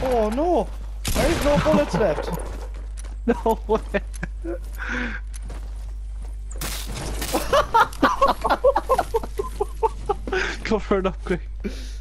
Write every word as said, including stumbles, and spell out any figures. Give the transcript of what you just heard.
Oh no! I have no bullets left. No way. Cover it up quick.